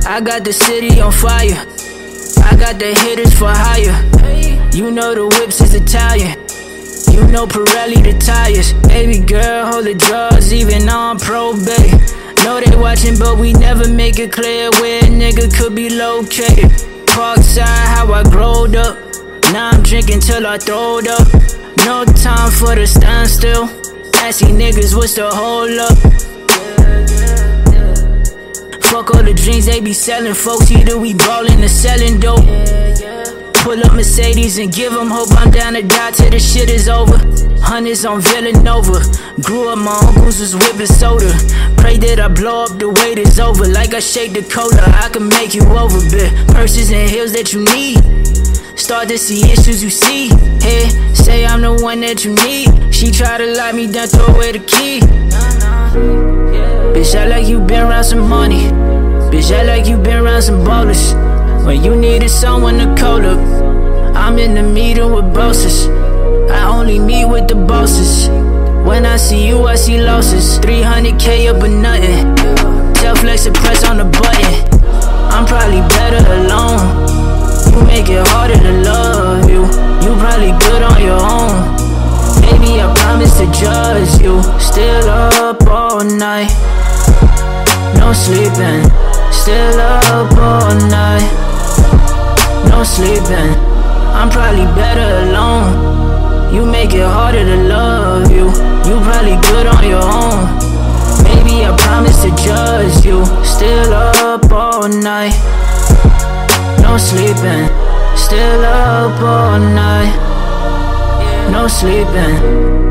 I got the city on fire. I got the hitters for hire. You know the whips is Italian. You know Pirelli the tires. Baby girl, hold the drugs even on probate. Know they watching, but we never make it clear where a nigga could be located. Parkside, how I growed up. Now I'm drinking till I throwed up. No time for the standstill. Assy niggas, what's the hold up? Fuck all the dreams they be selling, folks. Either we ballin' or selling dope. Pull up Mercedes and give them hope. I'm down to die till the shit is over. Hundreds on Villanova. Grew up, my uncles was whipping soda. Pray that I blow up, the wait is over. Like I shake the cola, I can make you over, bitch. Purses and heels that you need. Start to see issues you see. Hey, say I'm the one that you need. She try to lock me down, throw away the key. Bitch, I like you been around some money. Bitch, I like you been around some ballers. When you needed someone to call up, I'm in the meeting with bosses. I only meet with the bosses. When I see you, I see losses. 300K up or nothing. Tell Flex to press on the button. I'm probably better alone. You make it harder to love you. You probably good on your own. Baby, I promise to judge you. Still up all night. No sleeping. Still up all night. No sleeping. I'm probably better alone. You make it harder to love you. You probably good on your own. Baby, I promise to judge you. Still up all night. No sleeping. Still up all night. No sleeping.